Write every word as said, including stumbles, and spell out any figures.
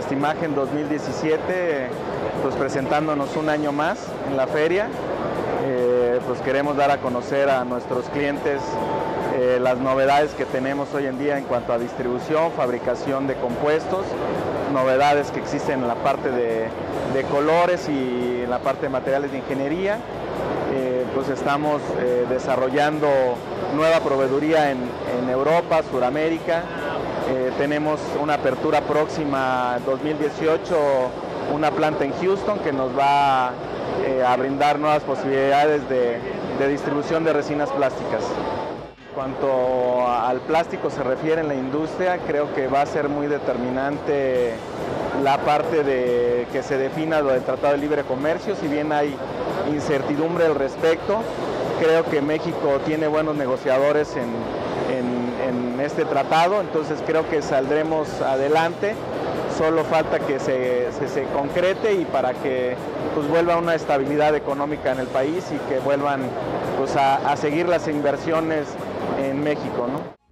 Plastimagen dos mil diecisiete, pues presentándonos un año más en la feria. Eh, pues queremos dar a conocer a nuestros clientes eh, las novedades que tenemos hoy en día en cuanto a distribución, fabricación de compuestos, novedades que existen en la parte de, de colores y en la parte de materiales de ingeniería. Eh, pues estamos eh, desarrollando nueva proveeduría en, en Europa, Sudamérica. Eh, tenemos una apertura próxima dos mil dieciocho, una planta en Houston que nos va eh, a brindar nuevas posibilidades de, de distribución de resinas plásticas. En cuanto al plástico se refiere en la industria, creo que va a ser muy determinante la parte de que se defina lo del Tratado de Libre Comercio. Si bien hay incertidumbre al respecto, creo que México tiene buenos negociadores en, en, en este tratado, entonces creo que saldremos adelante. Solo falta que se, se, se concrete y para que pues, vuelva una estabilidad económica en el país y que vuelvan pues, a, a seguir las inversiones en México, ¿no?